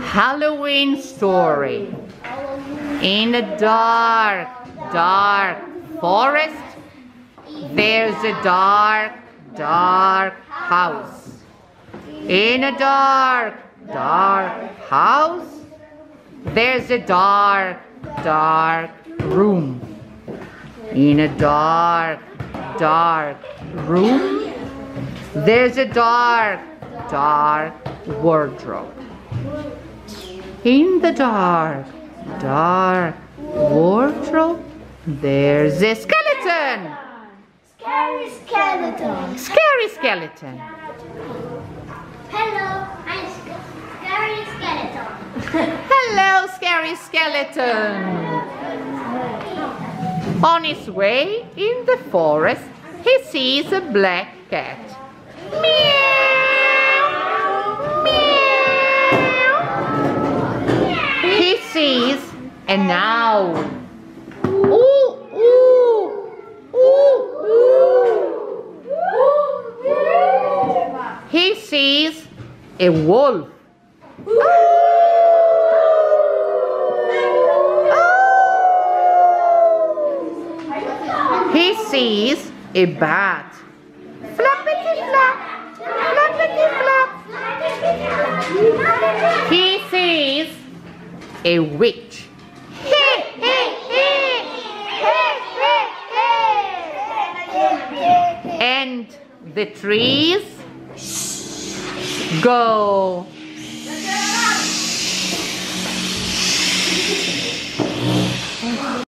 Halloween story. In a dark, dark forest, there's a dark, dark house. In a dark, dark house, there's a dark, dark room. In a dark, dark room, there's a dark, dark wardrobe. In the dark, dark wardrobe, there's a skeleton. Scary skeleton. Scary skeleton. Hello, I'm Scary Skeleton. Hello, scary skeleton. On his way in the forest, he sees a black cat. Meow, meow. He sees an owl. Ooh, ooh, ooh, ooh. He sees a wolf. He sees a bat. Flappity flap, flappity flap. He sees a witch. Hey, hey, hey, hey, hey, hey. And the trees go